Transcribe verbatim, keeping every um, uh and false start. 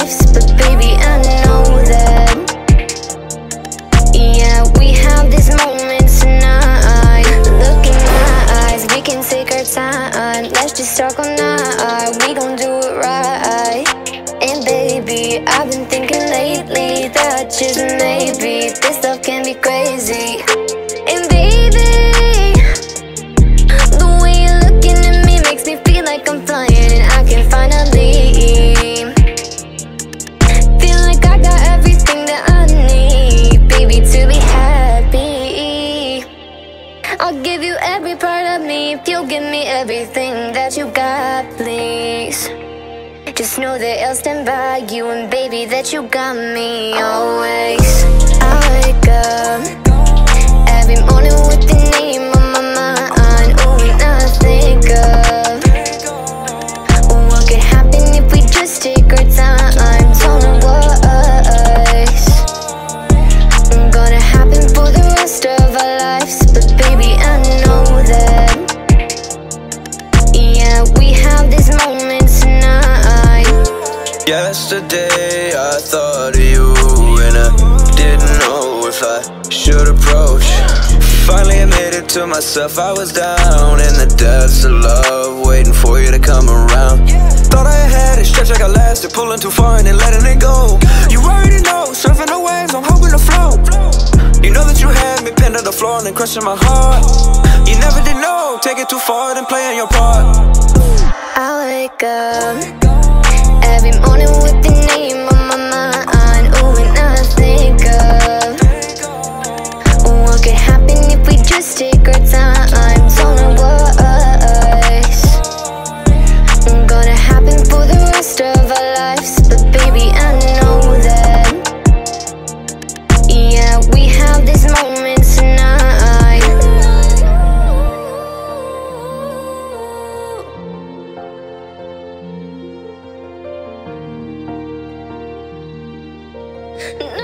lives, but baby, I know that. Yeah, we have these moments tonight. Look in my eyes, we can take our time. Let's just talk all night, we gon' do it right. And baby, I've been thinking lately that just maybe this stuff can be crazy. And baby, the way you're looking at me makes me feel like I'm flying, and I can finally feel like I got everything that I need, baby, to be happy. I'll give you every part of me if you'll give me everything that you got, please. Just know that I'll stand by you, and baby, that you got me always. I wake up every morning with your name on my mind. Oh, and I think of what could happen if we just take our time. Don't know what's gonna happen for the rest of our lives, but baby, I know that. Yeah, we have these moments tonight. Yesterday I thought of you, and I didn't know if I should approach. Finally admitted to myself I was down in the depths of love, waiting for you to come around. Thought I had it stretched like I lasted, pulling too far and then letting it go. You already know, surfing the waves, I'm hoping to float. You know that you had me pinned to the floor and then crushing my heart. You never did know, take it too far then playing your part. I wake up every morning with your name on my mind. Oh, and I think of what could happen if we just take our time. Don't know what's gonna happen for the rest of our lives, but baby, I know that. Yeah, we have these moments tonight. No.